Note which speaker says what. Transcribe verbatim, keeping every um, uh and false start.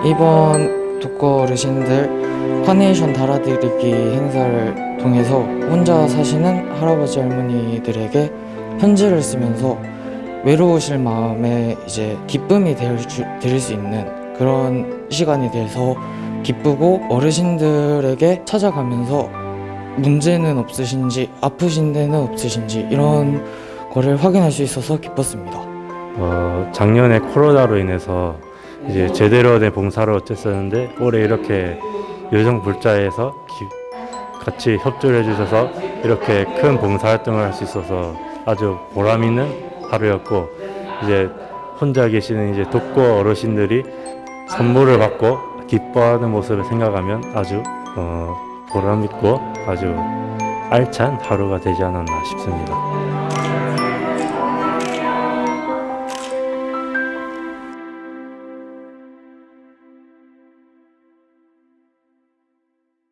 Speaker 1: 이번 독거 어르신들 카네이션 달아드리기 행사를 통해서 혼자 사시는 할아버지 할머니들에게 편지를 쓰면서 외로우실 마음에 이제 기쁨이 될 주, 드릴 수 있는 그런 시간이 돼서 기쁘고, 어르신들에게 찾아가면서 문제는 없으신지, 아프신 데는 없으신지 이런 거를 확인할 수 있어서 기뻤습니다.
Speaker 2: 어, 작년에 코로나로 인해서 이제 제대로 된 봉사를 어쨌었는데 올해 이렇게 여정불자에서 같이 협조를 해주셔서 이렇게 큰 봉사활동을 할 수 있어서 아주 보람 있는 하루였고, 이제 혼자 계시는 이제 독거 어르신들이 선물을 받고 기뻐하는 모습을 생각하면 아주 어, 보람 있고 아주 알찬 하루가 되지 않았나 싶습니다.